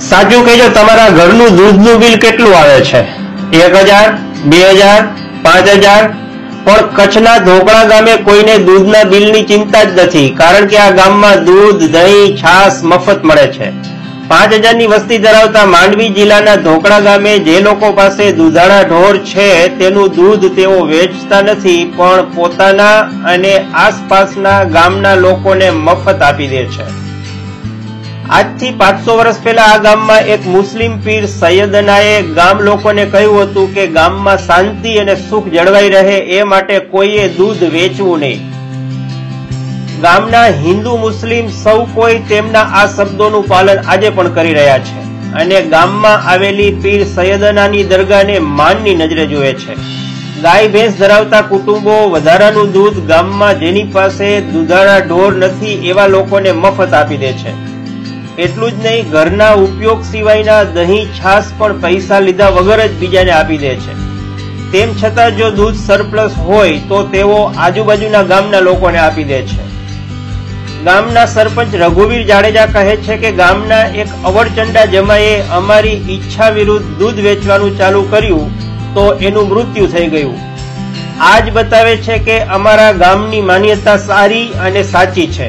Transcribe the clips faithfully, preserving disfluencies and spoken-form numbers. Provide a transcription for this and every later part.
સાચું કહેજો, તમારા ઘરનું દૂધનું બિલ કેટલું આવે છે? એક હજાર, બે હજાર, પાંચ હજાર? પણ કચ્છના ધોકડા ગામે કોઈને દૂધના બિલની ચિંતા જ નથી, કારણ કે આ ગામમાં દૂધ, દહીં, છાશ મફત મળે છે. પાંચ હજારની વસ્તી ધરાવતા માંડવી જિલ્લાના ધોકડા ગામે જે લોકો પાસે દૂધાળા ઢોર છે તેનું દૂધ તેઓ વેચતા નથી, પણ પોતાના અને આસપાસના ગામના લોકોને મફત આપી દે છે. આજથી પાંચસો વર્ષ પહેલા આ ગામમાં એક મુસ્લિમ પીર સૈયદનાએ ગામ લોકોને કહ્યું હતું કે ગામમાં શાંતિ અને સુખ જળવાઈ રહે એ માટે કોઈએ દૂધ વેચવું નહીં. ગામના હિન્દુ મુસ્લિમ સૌ કોઈ તેમના આ શબ્દોનું પાલન આજે પણ કરી રહ્યા છે અને ગામમાં આવેલી પીર સૈયદનાની દરગાહને માનની નજરે જુએ છે. ગાય ભેંસ ધરાવતા કુટુંબો વધારાનું દૂધ ગામમાં જેની પાસે દૂધાળા ઢોર નથી એવા લોકોને મફત આપી દે છે. એટલું જ નહીં, ઘરના ઉપયોગ સિવાયના દહીં, છાશ પણ પૈસા લીધા વગર જ બીજાને આપી દે છે. તેમ છતાં જો દૂધ સરપ્લસ હોય તો તેઓ આજુબાજુના ગામના લોકોને આપી દે છે. ગામના સરપંચ રઘુવીર જાડેજા કહે છે કે ગામના એક અવળચંડા જમાએ અમારી ઈચ્છા વિરુદ્ધ દૂધ વેચવાનું ચાલુ કર્યું તો એનું મૃત્યુ થઈ ગયું. આ જ બતાવે છે કે અમારા ગામની માન્યતા સારી અને સાચી છે.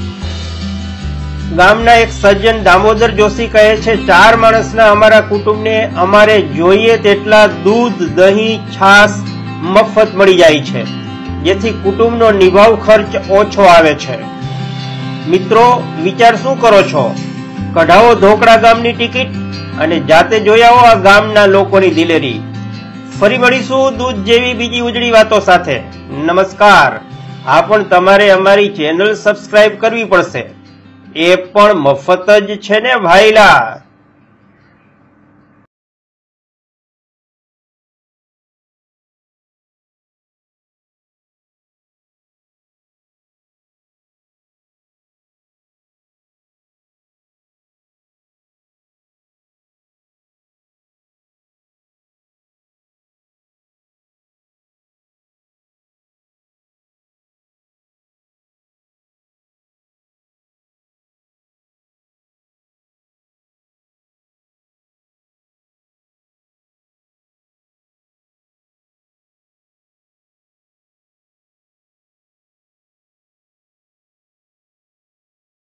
ગામના એક સજ્જન દામોદર જોશી કહે છે, ચાર માણસના અમારા કુટુંબને અમારે જોઈએ તેટલા દૂધ, દહીં, છાશ મફત મળી જાય છે, જેથી કુટુંબનો નિભાવ ખર્ચ ઓછો આવે છે. મિત્રો, વિચાર શું કરો છો? કઢાવો ધોકડા ગામની ટિકિટ અને જાતે જોઈ આવો આ ગામના લોકોની દિલેરી. ફરી મળીશું દૂધ જેવી બીજી ઉજળી વાતો સાથે. નમસ્કાર. હા, પણ તમારે અમારી ચેનલ સબસ્ક્રાઇબ કરવી પડશે. એ પણ મફત જ છે ને ભાઈલા.